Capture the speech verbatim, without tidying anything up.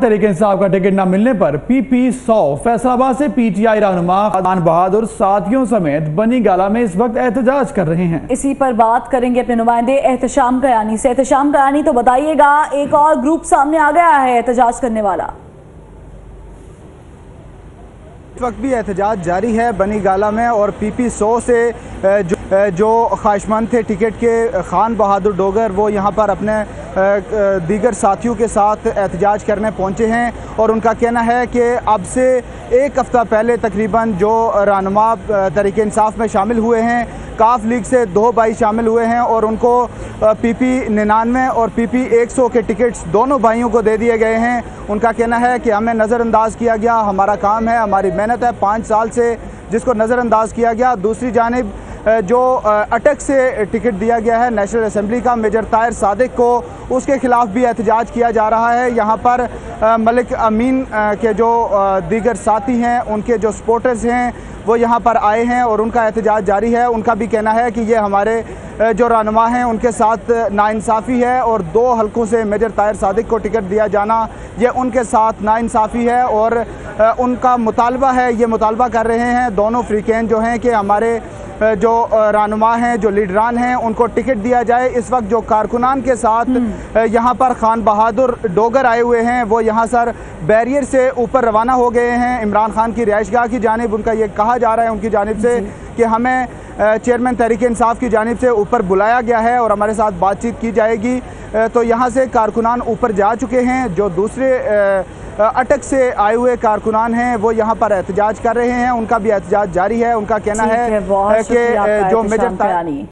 तहरीक इंसाफ का टिकट न मिलने पर पीपी सौ फैसलाबाद से पीटीआई रहनुमा खान बहादुर साथियों समेत बनी गाला में इस वक्त एहतजाज कर रहे हैं। इसी पर बात करेंगे अपने नुमाइंदे एहतशाम कयानी से। एहतशाम कयानी, तो बताइएगा, एक और ग्रुप सामने आ गया है एहतजाज करने वाला। इस वक्त भी एहतजाज जारी है बनी गाला में और पीपी सौ से जो जो ख्वाहिशमंद थे टिकट के खान बहादुर डोगर, वो यहाँ पर अपने दीगर साथियों के साथ एहतजाज करने पहुँचे हैं और उनका कहना है कि अब से एक हफ़्ता पहले तकरीबन जो रहनुमा तहरीक इंसाफ में शामिल हुए हैं, काफ लीग से दो भाई शामिल हुए हैं और उनको पीपी निन्यानवे और पीपी एक सौ के टिकट्स दोनों भाइयों को दे दिए गए हैं। उनका कहना है कि हमें नज़रअंदाज किया गया, हमारा काम है, हमारी मेहनत है, पाँच साल से जिसको नज़रअंदाज किया गया। दूसरी जानिब जो अटक से टिकट दिया गया है नेशनल असम्बली का मेजर ताहिर सादिक को, उसके ख़िलाफ़ भी एहतजाज किया जा रहा है। यहाँ पर मलिक अमीन के जो दीगर साथी हैं, उनके जो सपोर्टर्स हैं, वो यहाँ पर आए हैं और उनका एहतजाज जारी है। उनका भी कहना है कि ये हमारे जो रहनुमा हैं उनके साथ नाइंसाफ़ी है और दो हलकों से मेजर ताहिर सादिक को टिकट दिया जाना ये उनके साथ नाइंसाफ़ी है और उनका मुतालबा है, ये मुतालबा कर रहे हैं दोनों फ्रीकैन जो हैं कि हमारे जो रहनुमा हैं, जो लीडरान हैं, उनको टिकट दिया जाए। इस वक्त जो कारकुनान के साथ यहाँ पर खान बहादुर डोगर आए हुए हैं, वो यहाँ सर बैरियर से ऊपर रवाना हो गए हैं इमरान खान की रिहाइशगाह की जानिब। उनका ये कहा जा रहा है उनकी जानिब से कि हमें चेयरमैन तहरीक इंसाफ की जानिब से ऊपर बुलाया गया है और हमारे साथ बातचीत की जाएगी। तो यहाँ से कारकुनान ऊपर जा चुके हैं। जो दूसरे अटक से आए हुए कारकुनान हैं वो यहाँ पर एहतजाज कर रहे हैं, उनका भी एहतजाज जारी है। उनका कहना है कि जो मेजर